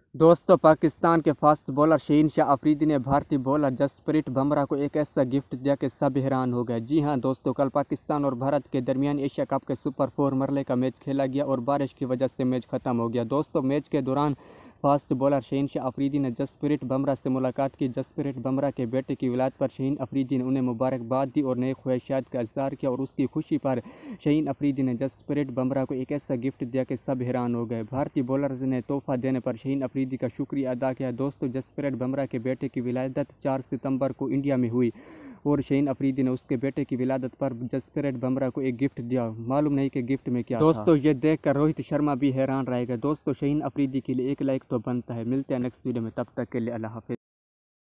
दोस्तों, पाकिस्तान के fast bowler Shaheen Shah Afridi ने भारतीय बॉलर जसप्रीत बुमराह को एक ऐसा गिफ्ट दिया कि सब हैरान हो गए। जी हां दोस्तों, कल पाकिस्तान और भारत के दरमियान एशिया कप के सुपर 4 मरहले का मैच खेला गया और बारिश की वजह से मैच खत्म हो गया। दोस्तों, मैच के दौरान फास्ट बॉलर शहीन शाह अफरीदी ने जसप्रीत बुमराह से मुलाकात की। जसप्रीत बुमराह के बेटे की विलादत पर शहीन अफरीदी ने उन्हें मुबारकबाद दी और नई ख्वाहिशात का इजहार किया और उसकी खुशी पर शहीन अफरीदी ने जसप्रीत बुमराह को एक ऐसा गिफ्ट दिया कि सब हैरान हो गए। भारतीय बॉलर ने तोहफा देने पर शहीन अफरीदी का शुक्रिया अदा किया। दोस्तों, जसप्रीत बुमराह के बेटे की विलादत 4 सितंबर को इंडिया में हुई और शहीन अफरीदी ने उसके बेटे की विलादत पर जसप्रीत बुमराह को एक गिफ्ट दिया। मालूम नहीं कि गिफ्ट में क्या था। दोस्तों, ये देखकर रोहित शर्मा भी हैरान रहेगा। दोस्तों, शहीन अफरीदी के लिए एक लाइक तो बनता है। मिलते हैं नेक्स्ट वीडियो में, तब तक के लिए अल्लाह हाफिज।